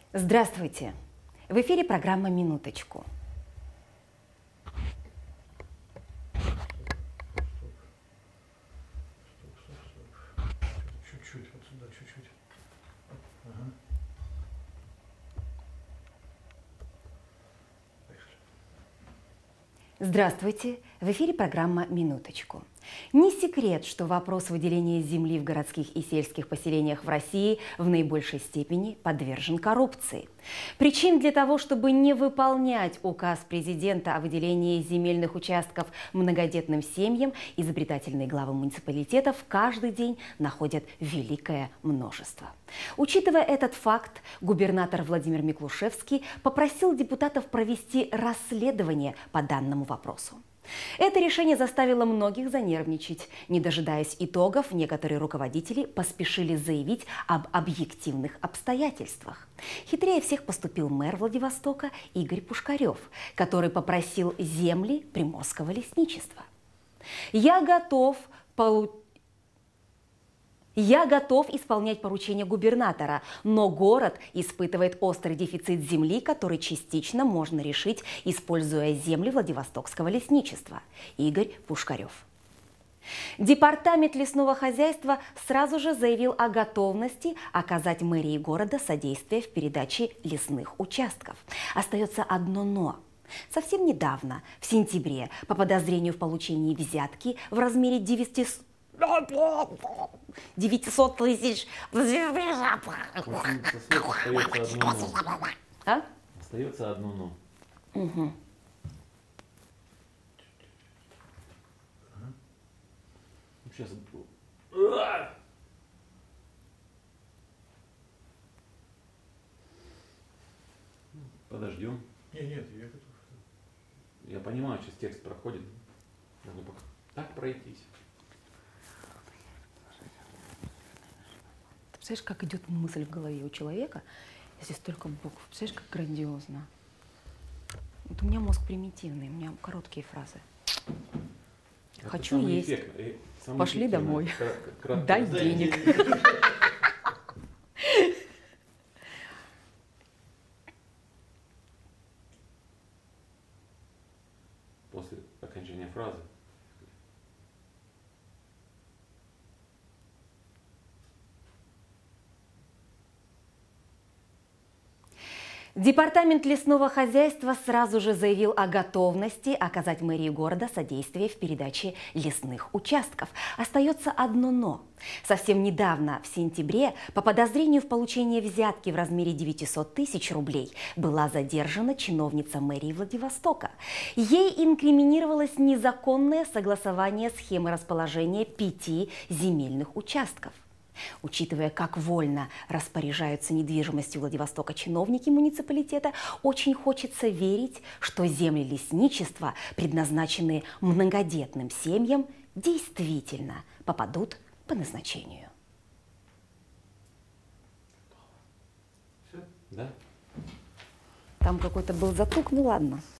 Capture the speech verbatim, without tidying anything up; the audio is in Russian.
Здравствуйте! В эфире программа «Минуточку». Чуть-чуть, вот сюда, чуть-чуть. Ага. Здравствуйте! В эфире программа «Минуточку». Не секрет, что вопрос выделения земли в городских и сельских поселениях в России в наибольшей степени подвержен коррупции. Причин для того, чтобы не выполнять указ президента о выделении земельных участков многодетным семьям, изобретательные главы муниципалитетов каждый день находят великое множество. Учитывая этот факт, губернатор Владимир Миклушевский попросил депутатов провести расследование по данному вопросу. Это решение заставило многих занервничать. Не дожидаясь итогов, некоторые руководители поспешили заявить об объективных обстоятельствах. Хитрее всех поступил мэр Владивостока Игорь Пушкарев, который попросил земли Приморского лесничества. «Я готов получить... Я готов исполнять поручения губернатора, но город испытывает острый дефицит земли, который частично можно решить, используя земли Владивостокского лесничества». Игорь Пушкарев. Департамент лесного хозяйства сразу же заявил о готовности оказать мэрии города содействие в передаче лесных участков. Остается одно «но». Совсем недавно, в сентябре, по подозрению в получении взятки в размере девятисот тысяч... А? Остается одно «но». Угу. Сейчас. Подождем. Нет, нет, я готов. Я понимаю, сейчас текст проходит. Надо пока так пройтись. Ты представляешь, как идет мысль в голове у человека, если столько букв? Представляешь, как грандиозно. Вот у меня мозг примитивный, у меня короткие фразы. Это Хочу есть. Эффект, Пошли домой. Кратко. Дай денег. После окончания фразы. Департамент лесного хозяйства сразу же заявил о готовности оказать мэрии города содействие в передаче лесных участков. Остается одно «но». Совсем недавно, в сентябре, по подозрению в получении взятки в размере девятисот тысяч рублей была задержана чиновница мэрии Владивостока. Ей инкриминировалось незаконное согласование схемы расположения пяти земельных участков. Учитывая, как вольно распоряжаются недвижимостью Владивостока чиновники муниципалитета, очень хочется верить, что земли лесничества, предназначенные многодетным семьям, действительно попадут по назначению. Все? Да? Там какой-то был затук, ну ладно.